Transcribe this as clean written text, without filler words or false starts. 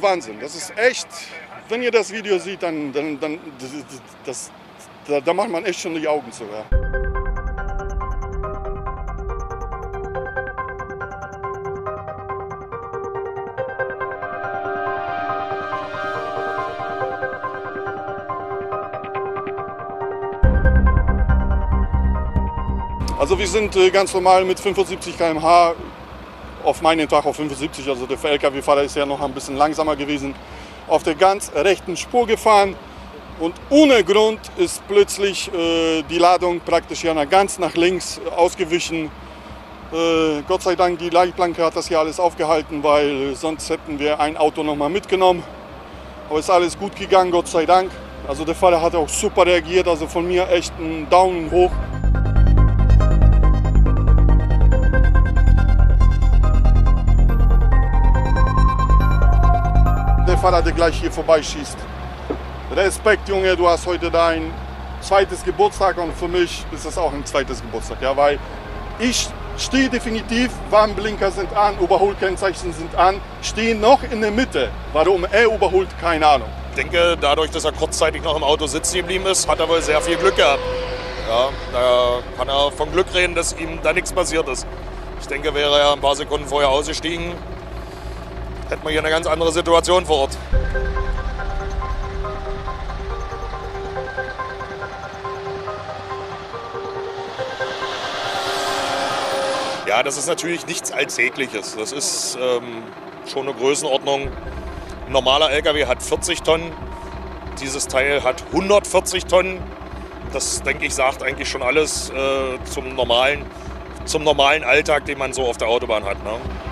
Wahnsinn. Das ist echt, wenn ihr das Video seht, dann da macht man echt schon die Augen zu. Ja. Also wir sind ganz normal mit 75 km/h auf meinen Tag auf 75, also der LKW-Fahrer ist ja noch ein bisschen langsamer gewesen, auf der ganz rechten Spur gefahren und ohne Grund ist plötzlich die Ladung praktisch ja ganz nach links ausgewichen. Gott sei Dank, die Leitplanke hat das ja alles aufgehalten, weil sonst hätten wir ein Auto noch mal mitgenommen. Aber ist alles gut gegangen, Gott sei Dank. Also der Fahrer hat auch super reagiert, also von mir echt einen Daumen hoch. Der Fahrer, der gleich hier vorbeischießt. Respekt, Junge, du hast heute dein zweites Geburtstag und für mich ist es auch ein zweites Geburtstag, ja, weil ich stehe definitiv, Warnblinker sind an, Überholkennzeichen sind an, stehe noch in der Mitte. Warum er überholt, keine Ahnung. Ich denke, dadurch, dass er kurzzeitig noch im Auto sitzen geblieben ist, hat er wohl sehr viel Glück gehabt. Ja, da kann er von Glück reden, dass ihm da nichts passiert ist. Ich denke, wäre er ein paar Sekunden vorher ausgestiegen, hätten wir hier eine ganz andere Situation vor Ort. Ja, das ist natürlich nichts Alltägliches. Das ist schon eine Größenordnung. Ein normaler LKW hat 40 Tonnen, dieses Teil hat 140 Tonnen. Das, denke ich, sagt eigentlich schon alles zum normalen Alltag, den man so auf der Autobahn hat. Ne?